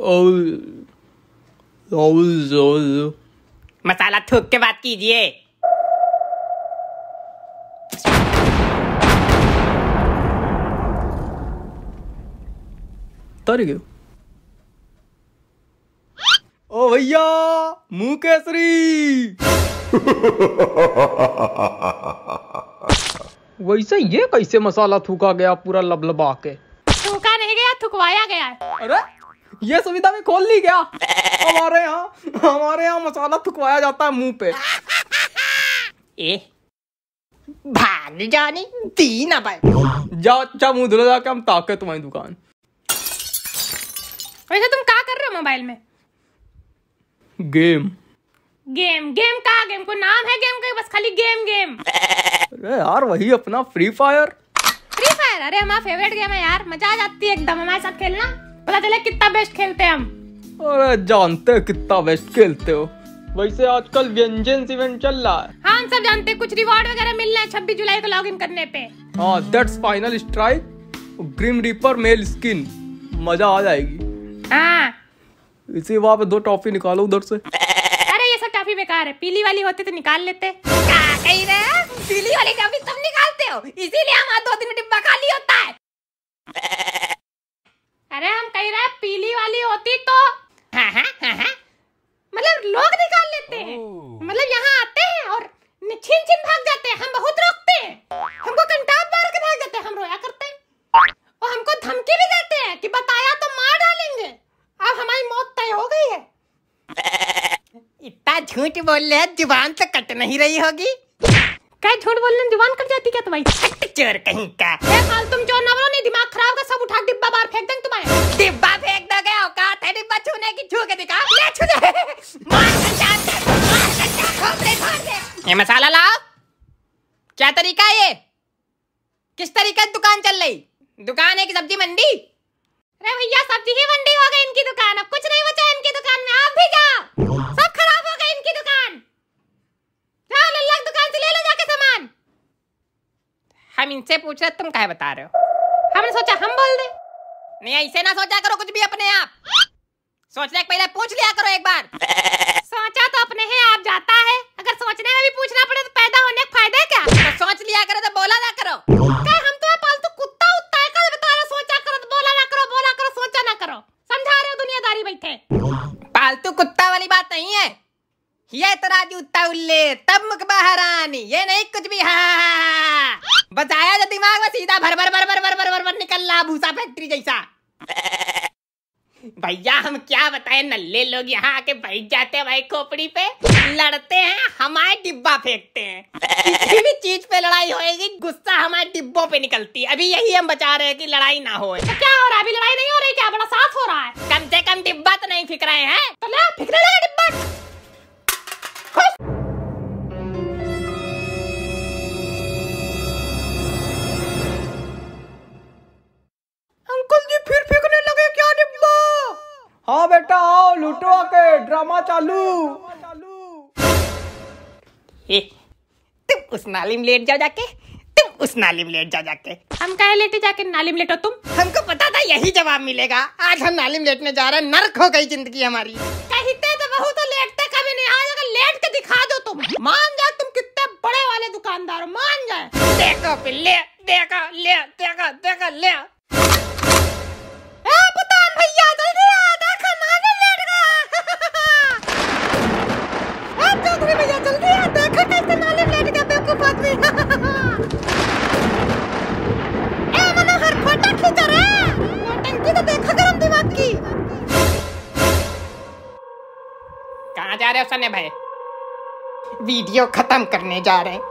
मसाला थूक के बात कीजिए। ओ भैया मुंह केसरी। वैसे ये कैसे मसाला थूका गया पूरा लबलबा के? थूका नहीं गया, थुकवाया गया। अरे ये सुविधा भी खोल ली क्या? हमारे यहाँ मसाला थुकवाया जाता है मुंह पे। भाग जाने दी ना भाई। जाओ अच्छा मुंह धुलो जाके, हम ताके तुम्हारी दुकान। वैसे तुम क्या कर रहे हो मोबाइल में? गेम का गेम को नाम है गेम का, बस खाली गेम। अरे यार वही अपना फ्री फायर। अरे हमारा फेवरेट गेम है यार, मजा आ जाती है एकदम हमारे साथ खेलना। पता चले कितना बेस्ट खेलते हैं हम। अरे जानते हैं कितना बेस्ट खेलते हो। वैसे आजकल व्यंजन इवेंट चल रहा है। हाँ हम सब जानते हैं, कुछ रिवॉर्ड वगैरह मिल रहे हैं 26 जुलाई को लॉगिन करने पे। हाँ that's final strike, grim reaper male skin, मजा आ जाएगी। हाँ इसी वहाँ पे 2 टॉफी निकालो उधर से। अरे ये सब टॉफी बेकार है, पीली वाली होती तो निकाल लेते। क्या कह रहे हैं? पीली वाली टॉफी तुम निकालते हो, इसीलिए हमारा 2-3 डिब्बा खाली होता है। अरे हम कह रहे हैं पीली वाली होती तो हाँ। मतलब लोग निकाल लेते हैं, मतलब यहाँ आते हैं और छीन भाग जाते हैं। हम बहुत रोकते हैं, हमको कंटाप मार के भाग जाते हैं, हम रोया करते हैं और हमको धमकी भी देते हैं कि बताया तो मार डालेंगे। अब हमारी मौत तय हो गई है। इतना झूठ बोल रहे हैं, जुबान तो कट नहीं रही होगी। क्या झूठ बोलने जुबान कट जाती क्या तुम्हारी? चोर कहीं का। तुम चोर ना बनो, नहीं दिमाग खराब का, सब उठा डिब्बा बाहर फेंक देंगे तुम्हारे। डिब्बा फेंक दोगे? औकात है डिब्बा छूने की? छू के दिखा। ले छू दे। मार दे। ये मसाला लाओ। क्या तरीका है ये? किस तरीके से दुकान चल रही? दुकान है कि सब्जी मंडी? अरे भैया सब्जी ही मंडी हो गई इनकी दुकान, अब कुछ नहीं बचा इनकी दुकान में। आप भी जाओ, सब खराब हो गई इनकी दुकान। जाओ लल्ला की दुकान से ले लो जाके सामान। हम इनसे पूछ रहे, तुम काहे बता रहे हो? हमने सोचा हम बोल दे। नहीं ऐसे ना सोचा करो कुछ भी अपने आप। सोचने के पहले पूछ लिया करो एक बार। सोचा तो अपने ही आप जाता है, अगर सोचने में भी पूछना पड़े तो पैदा होने का फायदा क्या? तो सोच लिया करो तो बोला ना करो। क्या हम तो पालतू कुत्ता उत्ता है, कर बता रहे सोचा करो तो बोला ना करो, सोचा ना करो। समझा रहे हो दुनियादारी बैठे। पालतू कुत्ता वाली बात नहीं है ये, तराजू उत्ता उल्ले तब मुख बहरानी, ये नहीं कुछ भी। हाँ बताया जो दिमाग में सीधा भर निकल रहा भूसा फैक्ट्री जैसा। भैया हम क्या बताएं, नल्ले लोग यहाँ आके बैठ जाते हैं भाई खोपड़ी पे, लड़ते हैं, हमारे डिब्बा फेंकते हैं। किसी भी चीज पे लड़ाई होएगी गुस्सा हमारे डिब्बों पे निकलती है। अभी यही हम बचा रहे हैं कि लड़ाई ना हो। तो क्या हो रहा है? अभी लड़ाई नहीं हो रही क्या? बड़ा साफ हो रहा है। कम से कम डिब्बा तो नहीं फेंक रहे हैं। तो ले फेंकने लगा डिब्बा। अंकल जी फिर फेंकने लगे क्या डिब्बा? हाँ बेटा आओ लूटो आके, ड्रामा चालू। तुम उस नाली में लेट जाओ जाके, तुम उस नाली में लेट जाओ जाके। हम काहे लेटे जाके नाली में लेटो तुम? हमको पता था यही जवाब मिलेगा। आज हम नाली में लेटने जा रहे हैं, नर्क हो गई जिंदगी हमारी। कहते तो बहुत तो लेटते कभी नहीं, आज अगर लेट के दिखा दो तुम, मान जाओ तुम कितने बड़े वाले दुकानदार हो, मान जाए। देखो पिल्ले, देखो ले, देखो ले। पुतान भैया जल्दी आ, देखो नाली लेट गया। चौधरी भैया जल्दी आ, देखो कैसे नाली लेट गया बेवकूफ आदमी। मनोहर फोटो खींच रहे, नौटंकी तो देखो गरम दिमाग की। कहाँ जा रहे हो सने भाई? वीडियो खत्म करने जा रहे हैं।